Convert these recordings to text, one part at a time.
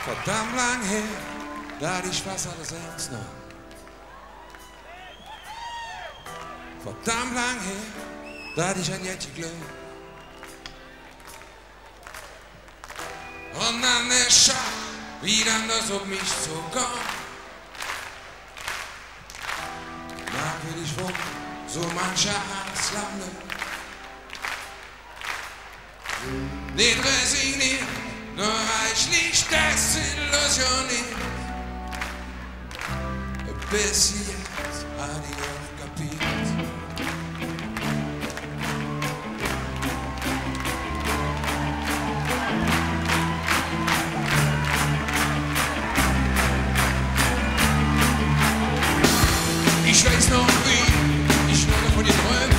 Verdammt lang her, da die Spaß alles ernst nahm. Verdammt lang her, da ich ein Jättchen glüht. Und dann der Schock, wie dann das auf mich zukommt. Merkwürdig rum, so mancher Herzlande. Nicht resigniert, nur reichlich desillusioniert. Bis jetzt hat ich auch kapiert. Ich weiß noch wie, ich nur von dir träume,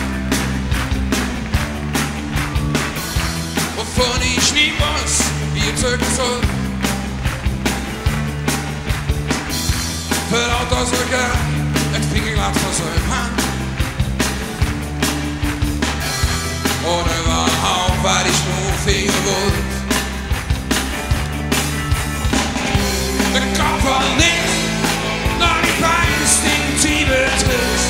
wovon ich nie weiß, wie ich zögern soll. Für lauter Sorge, ein Fingerglas von so einem Hand. Und überhaupt war ich nur Finger wollt. Der Kopf war nicht, nur die Beine instinktive Tritt.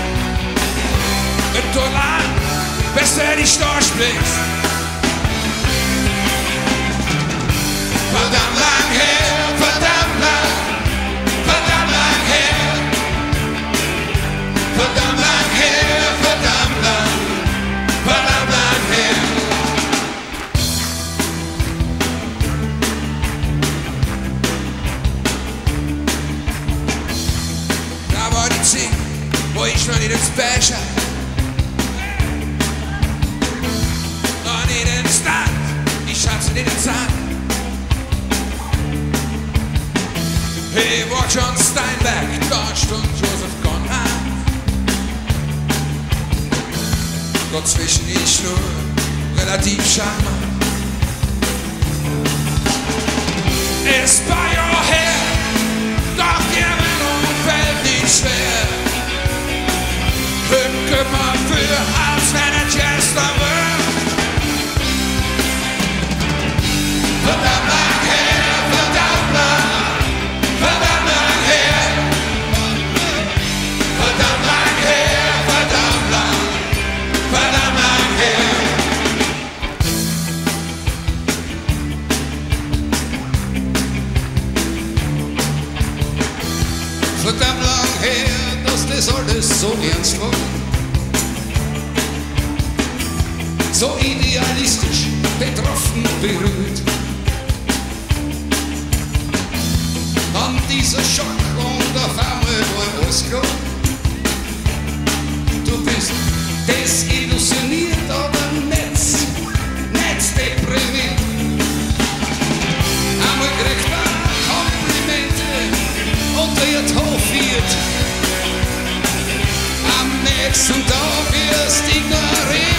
Und so lang, bis du dich durchblickst. Verdammt lang her, verdammt lang. Verdammt lang her, verdammt lang her, verdammt lang, verdammt lang her. Da war die Zeit, wo ich noch nicht ins Becher, noch nicht in Stadt, ich hatte nicht in Zeit. Hey, war John Steinbeck, Deutsch und Joseph Conrad. Dazwischen ich nur relativ charmant. Ist bei your hair, doch die Erinnerung fällt nicht schwer. Hücke mal für, als wenn er Jester wird. Verdammt lang her, verdammt lang. Verdammt lang her, verdammt lang her, verdammt lang, verdammt lang her. Verdammt lang her, dass das alles so ernst war. So idealistisch, betroffen, berührt. An dieser Schock und auf einmal war alles klar. Du bist desillusioniert, aber nicht deprimiert. Einmal kriegt man Komplimente und wird hofiert. Am nächsten Tag wirst ignoriert.